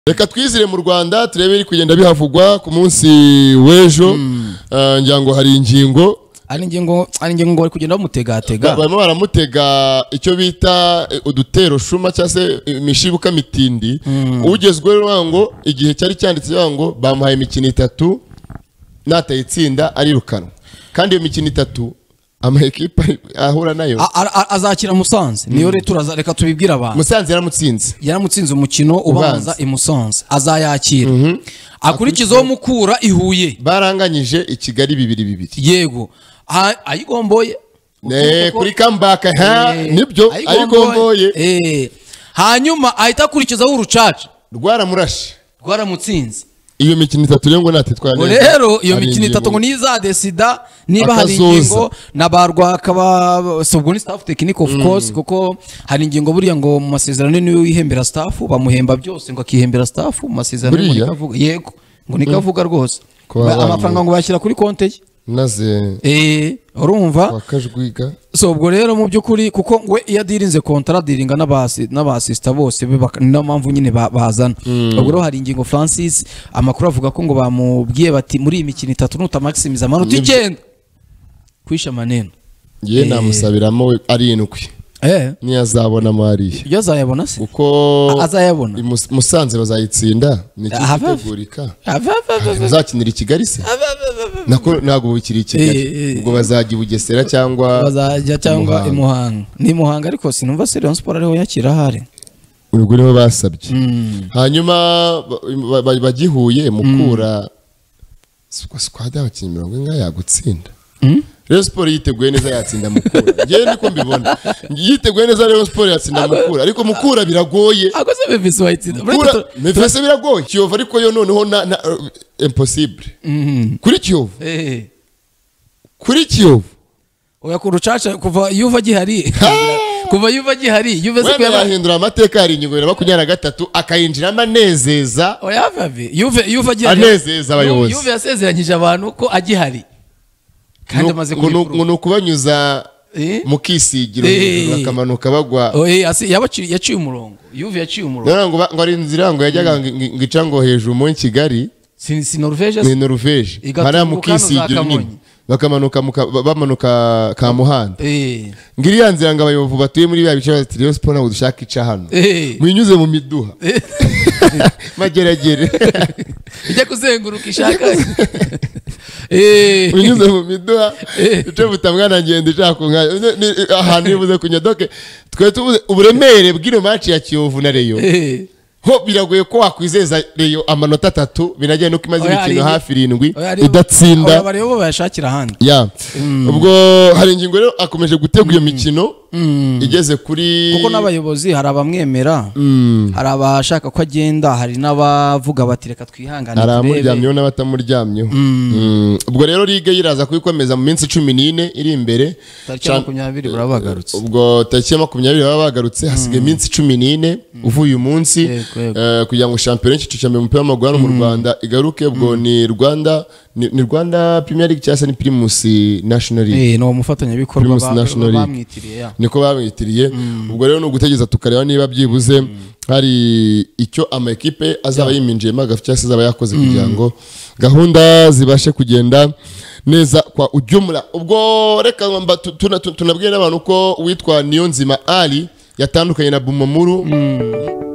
Reka twizire mu Rwanda turebe iri kugenda bihavugwa ku munsi w'ejo njango Haringingo bari kugenda bamutegatega barimo baramutega icyo bita udutero shuma cyase imishibuka mitindi ugezweho ngo igihe cyari cyanditse ngo bamuhaye imikino itatu natayitsinda arirukanwa kandi iyo mikino itatu amakipa ahura nayo azakira Musanze niyo rero reka tubibwira abantu Musanze yaramutsinze umukino ubanza i Musanze azayakira akurikizaho Mukura ihuye baranganyije i Kigali 2-2 yego ayigomboye kuri comeback nibyo ayigomboye hanyuma ahita akurikizaho urucaca rwaramutsinze iyo mikino itatu rero ngo natitwara neza rero iyo mikino itatu ngo niza desida niba Haringingo nabarwa akaba sobwo ni staff technique of course kuko Haringingo buriya ngo mu masezerano niwe wihembera staff bamuhemba byose ngo akihembera staff mu masezerano ngo nikavuga yego ngo nikavuga rwose amafaranga ngo bashyira kuri konte ye naze urumva wakajwiga sobwo rero mu byukuri kuko we iya dirinze contrat diringa n'abasista bose n'amamvu nyine bazana ubwo rero Haringingo Francis amakuru avuga ko ngo bamubwiye bati muri iyi mikino itatu nuta maximiza amanota 9 kwisha maneno ye namusabiramo arindwi ni azabona mari iyo azayabona se uko azayabona Musanze bazayitsinda niki gitegurika bazakinira i Kigali se nago bukiri i Kigali ubwo bazajya Bugesera cyangwa imuhanga ni muhanga ariko sinumva Rayon Sport ariho yakira hari ubwo niho basabye hanyuma bagihuye Mukura squad y'abakinnyi 40 yagutsinda Rayon Sport yiteguye neza yatsinda Mukura ngiye niko mbibona yiteguye neza Rayon Sport yatsinda Mukura ariko Mukura biragoye akoze Bimeze wayitsinda Bimeze biragoye Kiyovu ariko yo noneho impossible kuri Kiyovu oya kurucaca kuva yuva gihari yuve se yahindura amateka Haringingo 23 akayinjiramo anezeza oya vavi yuva gihari anezeza abayobozi yuve yasezeranyije abantu ko agihari kandi amaze ngo kubanyuza mukisigiro bakamanuka bagwa yaciye umurongo yuve yaciye umurongo ngo ari inzira ngo yajyaga ngica ngo hejuru mu Kigali si Norvege hari mukisigiro nyine bakamanuka bamanuka ka muhanda ngiri yanzira ngo abayobozi batuye muri ya bice bati Rayon Sport nabo dushaka ica hano mwinyuze mu miduha mageragere ijya kuzenguruka ishaka mwinyuze mu miduha ico butamwana ngende ishaka ahantu yibuze kunyadoke twe tubuze uburemere bw'ino match ya Kiyovu na Rayon ho biragoye ko wakwizeza Rayon amanota 3 binajye no kimaze imikino hafi 7 idatsinda abarebo bayashakira handi ubwo Haringingo rero akomeje gutegura iyo mikino igeze kuri kuko n'abayobozi hari abamwemera hari abashaka ko agenda hari n'abavuga bati reka twihangane aramuryamyeho n'abatamuryamyeho ubwo rero ligue yiraza kuyikomeza mu minsi 14 iri imbere tariki 20 burabagarutse ubwo tariki 20 babagarutse hasigaye iminsi 14 uvuye umunsi kugira ngo champion cy'icyiciro mu mupira w'amaguru mu Rwanda igaruke ubwo ni Rwanda Premier League cyase ni Primus National League no mufatanya bikorwa bamwitiriye niko bamwitiriye ubwo rero no gutegeza tukareba niba byibuze hari icyo amakipe azaba yiminjiyemo agafite azaba yakoze kugira ngo gahunda zibashe kugenda neza kwa ujumla ubwo reka tunabwira n'abantu ko witwa Niyonzima Ali yatandukanye na Bumamuru